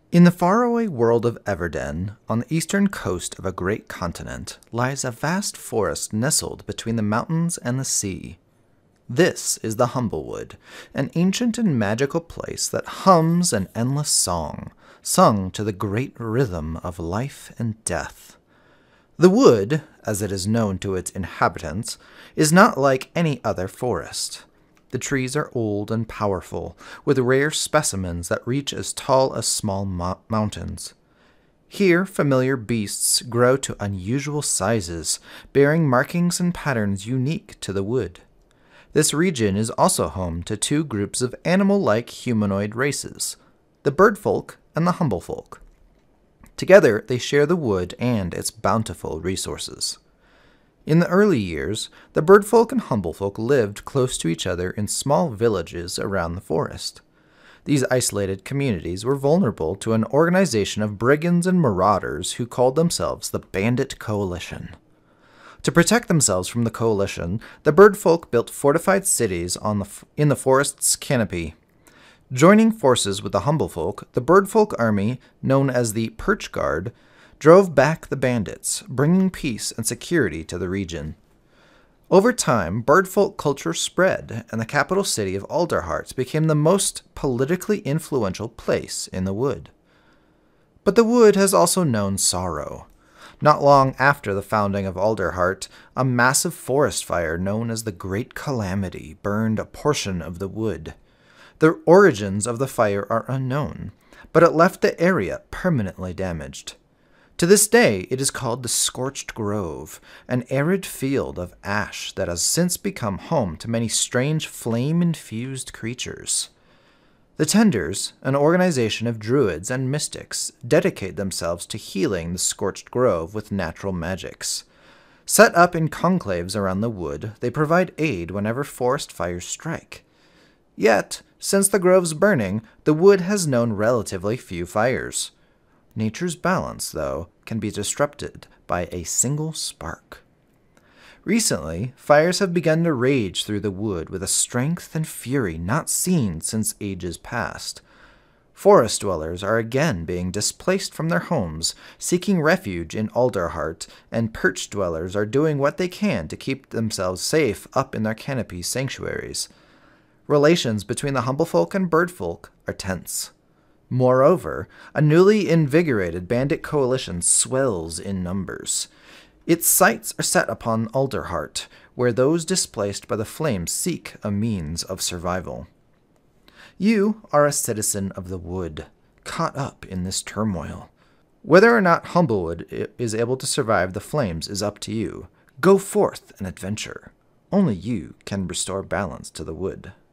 In the faraway world of Everden, on the eastern coast of a great continent, lies a vast forest nestled between the mountains and the sea. This is the Humblewood, an ancient and magical place that hums an endless song, sung to the great rhythm of life and death. The wood, as it is known to its inhabitants, is not like any other forest. The trees are old and powerful, with rare specimens that reach as tall as small mountains. Here, familiar beasts grow to unusual sizes, bearing markings and patterns unique to the wood. This region is also home to two groups of animal-like humanoid races, the birdfolk and the humblefolk. Together, they share the wood and its bountiful resources. In the early years, the birdfolk and humblefolk lived close to each other in small villages around the forest. These isolated communities were vulnerable to an organization of brigands and marauders who called themselves the Bandit Coalition. To protect themselves from the coalition, the birdfolk built fortified cities in the forest's canopy. Joining forces with the humblefolk, the birdfolk army, known as the Perch Guard, drove back the bandits, bringing peace and security to the region. Over time, birdfolk culture spread, and the capital city of Alderheart became the most politically influential place in the wood. But the wood has also known sorrow. Not long after the founding of Alderheart, a massive forest fire known as the Great Calamity burned a portion of the wood. The origins of the fire are unknown, but it left the area permanently damaged. To this day, it is called the Scorched Grove, an arid field of ash that has since become home to many strange flame-infused creatures. The Tenders, an organization of druids and mystics, dedicate themselves to healing the Scorched Grove with natural magics. Set up in conclaves around the wood, they provide aid whenever forest fires strike. Yet, since the grove's burning, the wood has known relatively few fires. Nature's balance, though, can be disrupted by a single spark. Recently, fires have begun to rage through the wood with a strength and fury not seen since ages past. Forest dwellers are again being displaced from their homes, seeking refuge in Alderheart, and perch dwellers are doing what they can to keep themselves safe up in their canopy sanctuaries. Relations between the humblefolk and birdfolk are tense. Moreover, a newly invigorated bandit coalition swells in numbers. Its sights are set upon Alderheart, where those displaced by the flames seek a means of survival. You are a citizen of the wood, caught up in this turmoil. Whether or not Humblewood is able to survive the flames is up to you. Go forth and adventure. Only you can restore balance to the wood.